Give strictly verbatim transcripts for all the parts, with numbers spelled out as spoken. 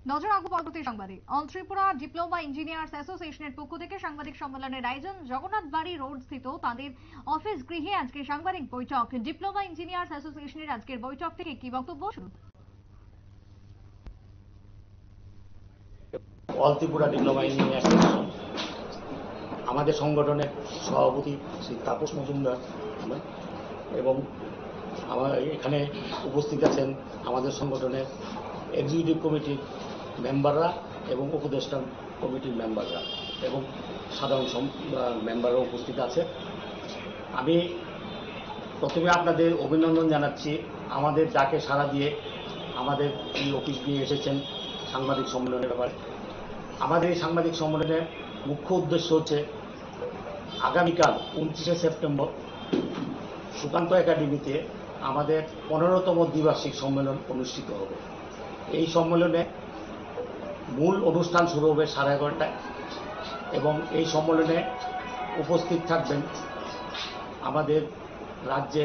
নজর রাখবো পরবর্তী সংবাদে। অল ত্রিপুরা ডিপ্লোমা ইঞ্জিনিয়ার্স অ্যাসোসিয়েশনের পক্ষ থেকে সাংবাদিক সম্মেলনের আয়োজন। জগন্নাথ বাড়ি রোড স্থিত তাদের অফিস গৃহে আজকে সাংবাদিক বৈঠক। ডিপ্লোমা ইঞ্জিনিয়ার্স অ্যাসোসিয়েশনের আজকের বৈঠক থেকে কি বক্তব্য শুনুন। অল ত্রিপুরা ডিপ্লোমা ইঞ্জিনিয়ার্স আমাদের সংগঠনের সভাপতি শ্রী তাপস মজুমদার এবং আমার এখানে উপস্থিত আছেন আমাদের সংগঠনের এক্সিকিউটিভ কমিটির মেম্বাররা এবং উপদেষ্টা কমিটির মেম্বাররা এবং সাধারণ মেম্বাররা উপস্থিত আছে। আমি প্রথমে আপনাদের অভিনন্দন জানাচ্ছি আমাদের ডাকে সাড়া দিয়ে আমাদের এই অফিস নিয়ে এসেছেন সাংবাদিক সম্মেলনের ব্যাপারে। আমাদের এই সাংবাদিক সম্মেলনের মুখ্য উদ্দেশ্য হচ্ছে আগামীকাল উনত্রিশে সেপ্টেম্বর সুকান্ত একাডেমিতে আমাদের পনেরোতম দ্বিবার্ষিক সম্মেলন অনুষ্ঠিত হবে। এই সম্মেলনে মূল অনুষ্ঠান শুরু হবে সাড়ে এগারোটায় এবং এই সম্মেলনে উপস্থিত থাকবেন আমাদের রাজ্যের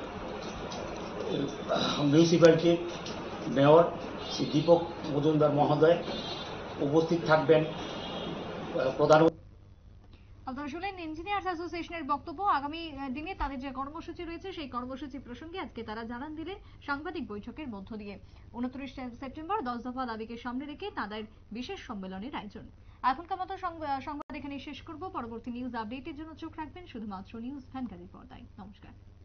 মিউনিসিপ্যালিটির মেয়র শ্রী দীপক মজুমদার মহোদয়, উপস্থিত থাকবেন প্রধান। আপনারা শুনলেন ইঞ্জিনিয়ার্স অ্যাসোসিয়েশনের বক্তব্য। আগামী দিনে তাদের যে কর্মসূচি রয়েছে সেই কর্মসূচি প্রসঙ্গে আজকে তারা জানান দিলেন সাংবাদিক বৈঠকের মধ্য দিয়ে। উনত্রিশ সেপ্টেম্বর দশ দফা দাবিকে সামনে রেখে তাদের বিশেষ সম্মেলনের আয়োজন। এখনকার মতো সংবাদ এখানে শেষ করব। পরবর্তী নিউজ আপডেটের জন্য চোখ রাখবেন শুধুমাত্র নিউজ ভ্যানগাড়ির পর্দায়। নমস্কার।